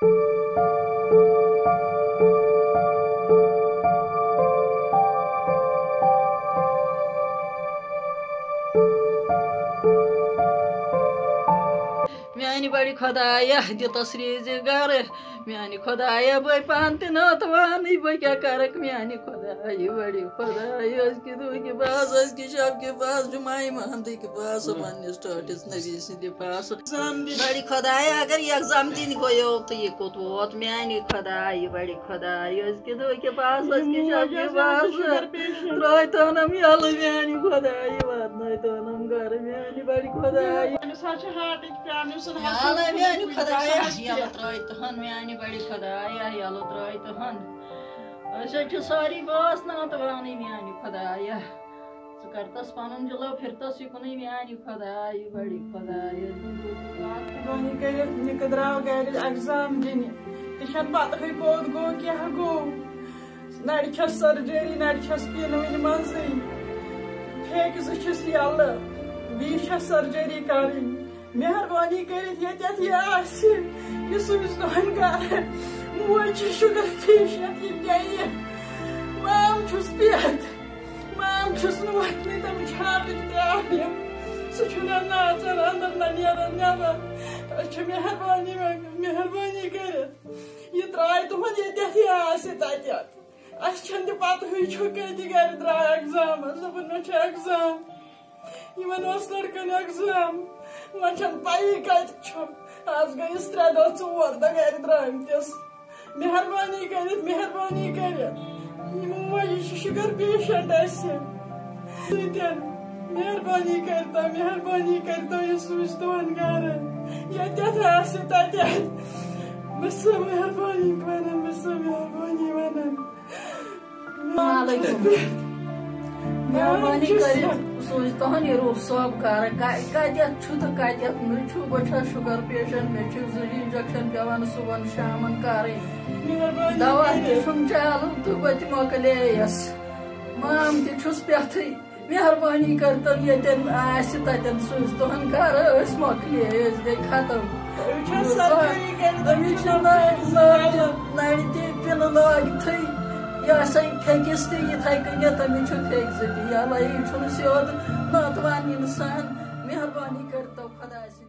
میانی بڑی خدایا دتس ریز گر میانی خدایا بے پان تہ ناتوانی بے کیا کرک میانی خدایا بڑی خدایا اس کی دو کے پاس اس کی شب کے پاس جمعہ مہندی کے پاس پنس ٹاٹس نبی سندھ پاس بڑی خدایا اگر یہ ایگزام دن گو تو یہ کوت ووت میانی خدایا بڑی خدایا اس کی دو کے پاس اس کی شب کے پاس ترائی تونم یل میانی خدایا واتنائی تونم گر میانی بڑی خدایا یالہ میانی خدایا یلہ ترائی تہن میانی بڑی خدایا یلہ ترائی تہن أسۍ ساری باس ناتوانی میانی خدایا ژٕ کرتس پنن جلو پھرتس یکُنٕے میانی خدایا بڑی خدایا گونی کٔرِتھ نِکہٕ درٛاو گرِ ایگزام دِنہِ تہِ چھَنہٕ پتہٕے کوٚت گوٚو کیٛاہ گوٚو نرِ چھس سرجری نرِ چھس پِنہٕ وٕنہِ منٛزٕے پھیٚکہِ زٕ چھِس یلہٕ بیٚیہِ چھس سرجری کرٕنۍ مہربانی کٔرِتھ ییٚتٮ۪تھ یہِ آسہِ یہِ سوٗزۍ تُہُنٛد گرٕ موج چھِ شُگر پیشنٹ یہِ بیٚیہِ مام چھُس پٮ۪تھ مام چھُس نہٕ وۄتھنٕے تٔمِس چھِ ہاٹٕچ پرٛابلِم سُہ چھُنہٕ ناژان انٛدر نہ نیران نٮ۪بر أسۍ چھِ مہربٲنی کٔرِتھ یہِ ترٛایہِ تُہُنٛد ییٚتٮ۪تھ یہِ آسہِ تتٮ۪تھ اَسہِ چھَنہٕ تہِ پتہٕے چھُ کَتہِ گرِ درٛاو ایگزامس دوٚپُن مےٚ چھُ ایگزام یِمن اوس لڑکن ایگزام وۄنۍ چھَنہٕ پَیی کَتہِ چھُ آز گٔیِس 3 دۄہ 4 دۄہ گرِ درٛامتِس مہربانی کٔرِتھ یہِ موج یہِ چھِ شُگر پیشنٹ اَسہِ سۭتۍ مہربانی کٔرتو یہِ سوٗزۍ تُہُنٛد گرٕ ییٚتٮ۪تھ آسہِ تتٮ۪تھ بہٕ چھَس مہربانی ونان مہربانی کٔرِتھ سوٗزۍ تُہُنٛد یہِ روٗف صٲب گرٕ کتٮ۪تھ چھُ تہٕ کتٮ۪تھ نہٕ چھُ بہٕ چھَس شُگر پیشنٹ مےٚ چھِ 2 اِنجکشن پیوان صُبحن شامن کرٕنۍ دوا تہِ چھُم چالو تہٕ بہٕ تہِ مۄکلییس مام تہِ چھُس پٮ۪تھٕے مہربانی کٔرتو ییٚتٮ۪ن آسہِ تتٮ۪ن سوٗزۍ تُہُنٛد گرٕ أسۍ مۄکلے أسۍ گٔے ختم أمِس چھِ نرِ تہِ پِنہٕ لٲگتھٕے یہ سا پھیٚکِس تہِ یِتھَے کٔنٮ۪تھ أمِس چھُ پھیٚکہِ زٕ تہِ یلے یہِ چھُنہٕ سیوٚد ناتوان اِنسان مہربانی کٔرتو خۄداے